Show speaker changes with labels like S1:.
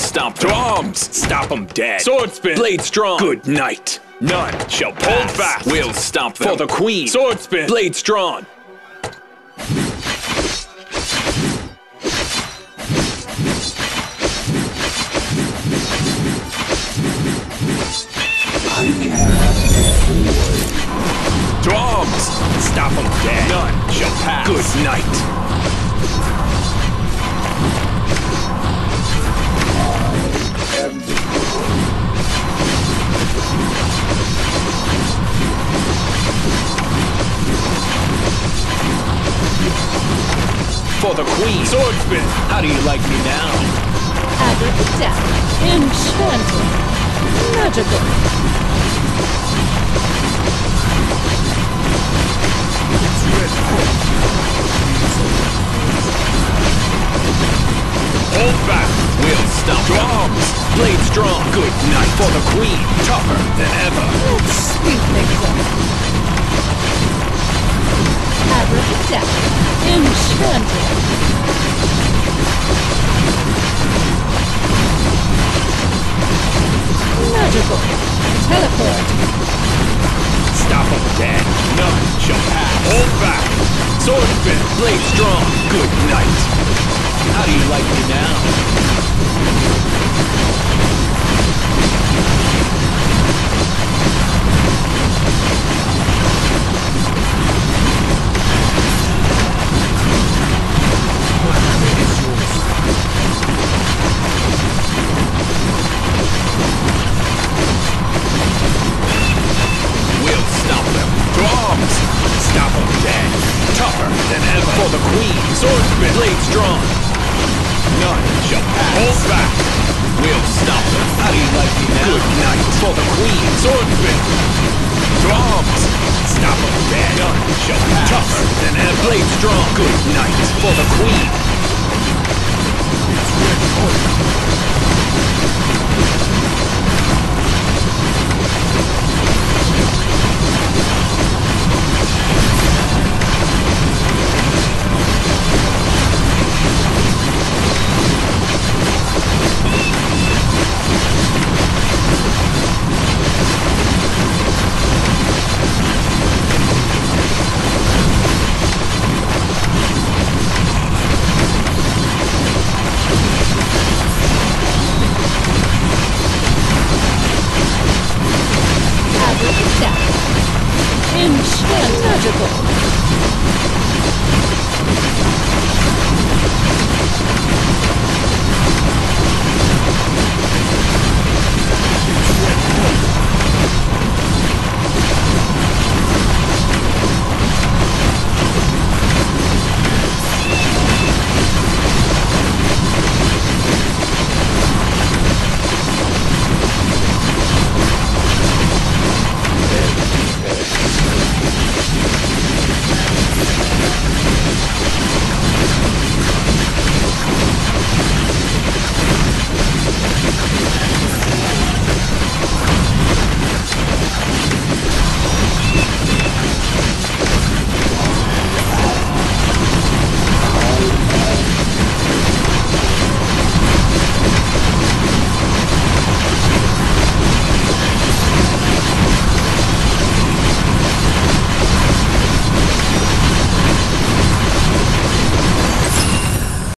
S1: stomp them. Drums! Stop them dead. Sword spin! Blade strong! Good night! None shall pass. Hold fast! We'll stomp them. For the queen! Sword spin! Blade strong! Drums! Stop them dead. None shall pass. Good night. For the queen. Sword spin. How do you like me now?
S2: Abracadabra. Enchanted. Magical.
S1: Hold back! We'll stop drums! Blade strong! Good night! For the queen! Tougher than ever!
S2: Sweet victim! Abracadabra! Enchanted! Magical! Teleport!
S1: Stop them dead! None shall pass! Hold back! Sword spin! Blade strong! Good night! How do you like me now? We'll stop them. Drums! Stop them dead. Tougher than ever. For the queen. Sword spin. Blade strong. None shall pass. Hold back. We'll stop them. How do you like me now? Good night. For the queen. Sword spin. Drums. Stop them dead. None shall pass. Tougher than ever. Blade strong. Good night. For the queen.